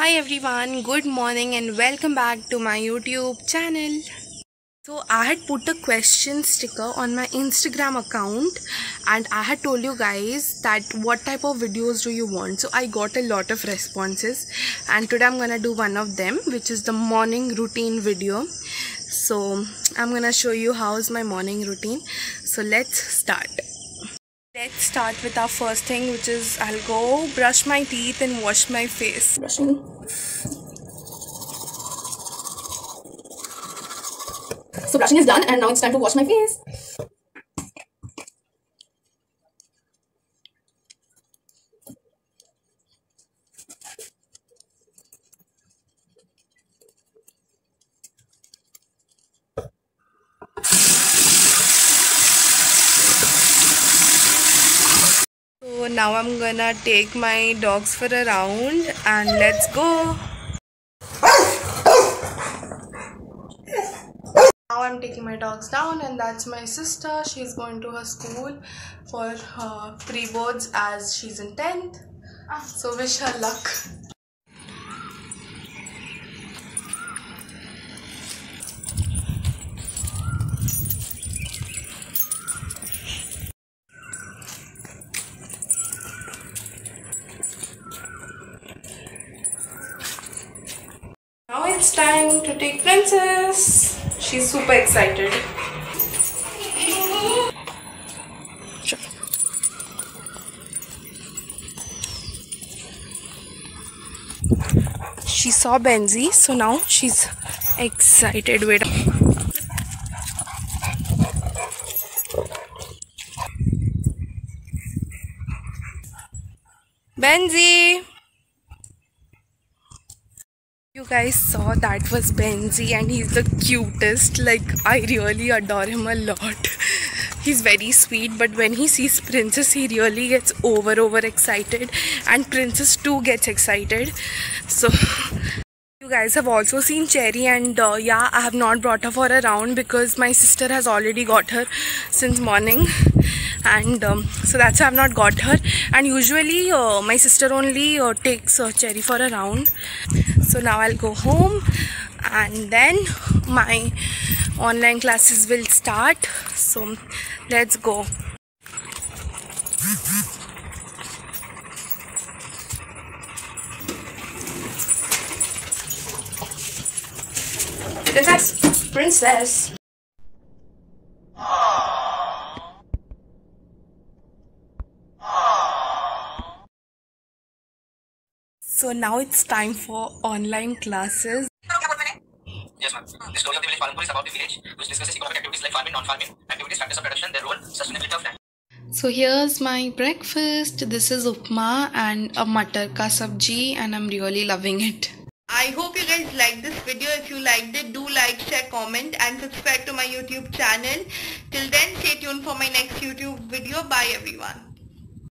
Hi everyone, good morning and welcome back to my YouTube channel. So I had put a question sticker on my Instagram account and I had told you guys that what type of videos do you want. So I got a lot of responses and today I'm gonna do one of them, which is the morning routine video. So I'm gonna show you how's my morning routine. So let's start. Let's start with our first thing, which is I'll go brush my teeth and wash my face. Brushing. So brushing is done and now it's time to wash my face. So now I'm gonna take my dogs for a round and let's go. Now I'm taking my dogs down and that's my sister. She's going to her school for her pre-boards as she's in 10th. So wish her luck. Now it's time to take Princess. She's super excited. She saw Benzie, so now she's excited. Wait. Benzie! You guys saw that was Benzie and he's the cutest. Like, I really adore him a lot. He's very sweet, but when he sees Princess, he really gets over excited, and Princess too gets excited. So you guys have also seen Cherry, and yeah, I have not brought her for a round because my sister has already got her since morning, and so that's why I've not got her. And usually my sister only takes Cherry for a round. So now I'll go home and then my online classes will start. So let's go. Princess. So now it's time for online classes. Yes, ma'am. The story of the village Palanpur is about the village, which discusses economic activities like farming, non-farming, activities, factors of production, their role, sustainability of land. So here's my breakfast. This is upma and a matar ka sabji, and I'm really loving it. I hope you guys liked this video. If you liked it, do like, share, comment and subscribe to my YouTube channel. Till then, stay tuned for my next YouTube video. Bye everyone.